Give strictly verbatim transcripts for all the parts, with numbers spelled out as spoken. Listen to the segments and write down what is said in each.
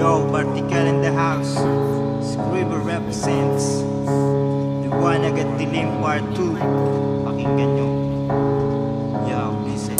Yo, BartykaL in the house. Scriber represents Liwanag at Dilim part two. Pakinggan nyo. Yo, listen.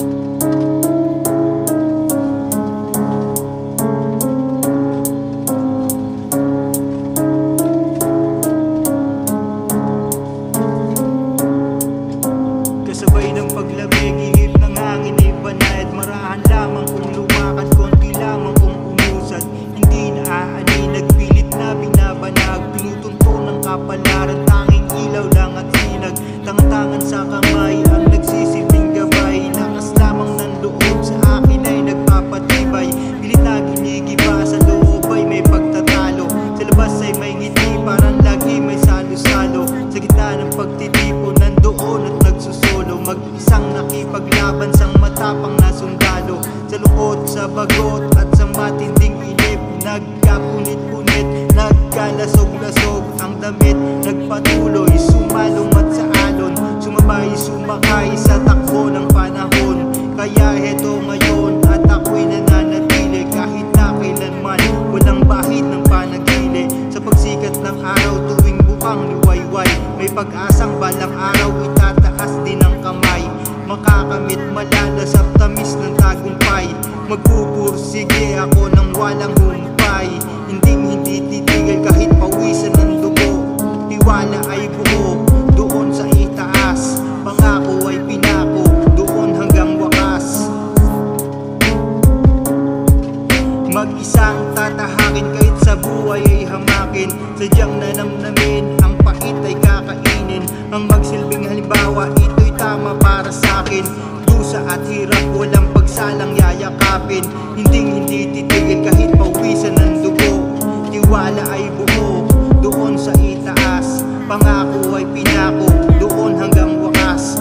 Kasabay ng paglamig, ihip ng hangin, ibanayad marahan lamang kung lumakad, konti lamang kung umusad. Hindi naaani, nagpilit na binabanag, pinutunto ng kapalaran, tanging ilaw lang at sinag. Tangan-tangan sa kamay ang nagsisilbing gabay, lakas lamang ng loob sa akin ay nagpapatibay. Pilit na ginigiba, sa loob ay may pagtatalo, sa labas ay may ngiti, parang lagi may salo-salo. Sa gitna ng pagtitipon, nandoon at nagsusolo, mag-isang nakipaglaban sang matapang na sundalo. Sa lukot, sa bagot at sa matinding inip, nagkapunit-punit, nagkalasog-lasog ang damit, nagpatuloy, sumalungat sa alon, sumabay, sumakay sa takbo ng panahon. Kaya heto ngayon at ako'y nananatili, kahit na kailanman walang bahid ng panagili. Sa pagsikat ng araw tuwing bukang liwayway, may pag-asang balang araw itataas din ang kamay, makakamit malalasap tamis ng tagumpay. Magpupursige ako ng walang humpay, hinding hindi titigil kahit pawisan ng dugo. Tiwala ay buo doon sa itaas, pangako ay pinako doon hanggang wakas. Mag-isang tatahakin kahit sa buhay ay hamakin, sadyang nanamnamin ang pait ay kakainin. Ang magsilbing halimbawa, ito'y tama para sa'kin. Dusa at hirap, walang pagsalang yayakapin, hinding hindi titigil kahit pawisan ng dugo. Tiwala ay buo doon sa itaas, pangako ay pinako doon hanggang wakas.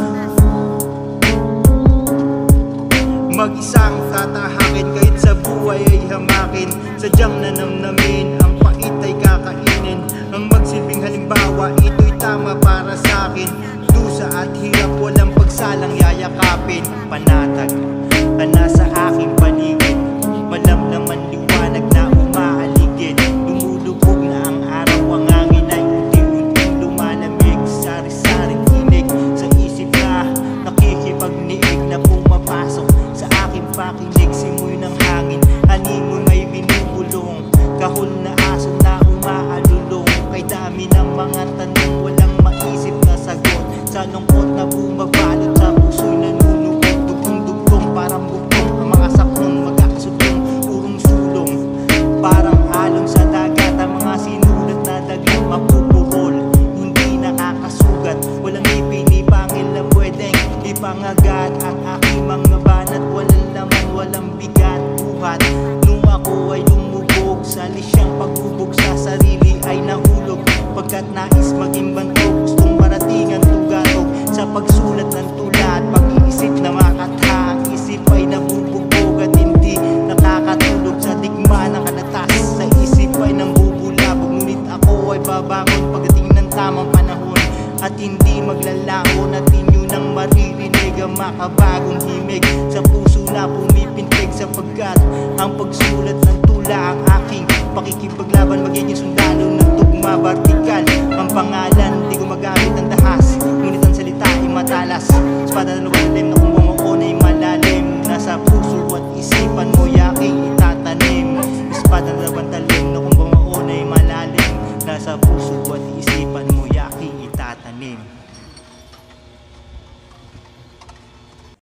Mag-isang tatahakin kahit sa buhay ay hamakin, sadyang nanamnamin ang pait ay kakainin. Ang magsilbing halimbawa, ito'y tama para sa'kin. Dusa at hirap, walang pagsalang yayakapin. Panatag ka na sa aking paligid, malamnaman liwanag na umaaligid. Lumulubog na ang araw, ang hangin ay unti-unting lumalamig. Sari-saring tinig sa isip na nakikipagniig, na pumapasok sa aking pakinig. Simoy ng hangin, hanimon ay binubulong, kahol na aso na umaalulong. Kay dami ng mga tanong, walang maisip na sagot, sa lungkot na bumabalot sa puso'y nanunugod. Dugtong-dugtong parang bugtong, ang mga saklong magkakasutlong, urong sulong parang alon sa dagat. Ang mga sinulat na daglang mapupurol, hindi nakakasugat, walang ipinipangil na pwedeng ipangagat. Ang aking mga banat, walang laman, walang bigat buhat. Nung ako ay lumubog, sa lisyang paghubog sa sarili ay nahulog, pagkat nais maging bantog, gustong maratingan tugatog sa pagsulat ng tula at pag-iisip na makatha. Ang isip ay nabubugbog at hindi nakakatulog sa digma ng kalatas, sa isip ay nambubulabog. Ngunit ako ay babangon pagdating ng tamang panahon, at hindi maglalahon, at inyo nang maririnig ang makabagong himig sa puso na pumipintig, sapagkat ang pagsulat ng tula ang aking pakikipaglaban. Magiging sundalo ng tugma, BartykaL ang pangalan, di ko magamit ang dahas, ngunit ang salita ay matalas. Espada na luwan na